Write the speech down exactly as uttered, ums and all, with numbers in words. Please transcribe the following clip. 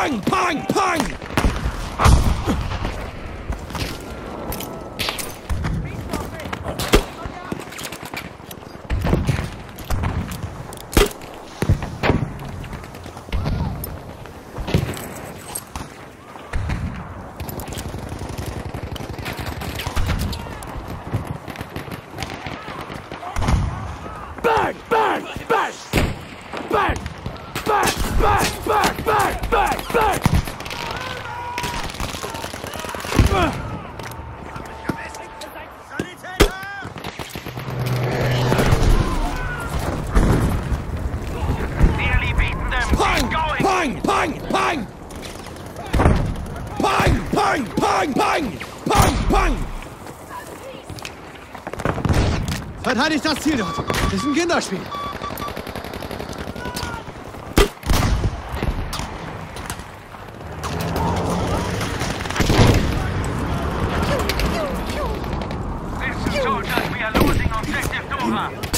Pang, pang, pang! Bang, bang, bang! Bang! Bang, bang, bang, bang, bang, bang! Pang, pang, pang, pang! Pang, pang, pang, pang! Pang, pang! Verteidigt das Ziel dort! Das ist ein Kinderspiel! Listen, soldiers, we are losing objective Dora.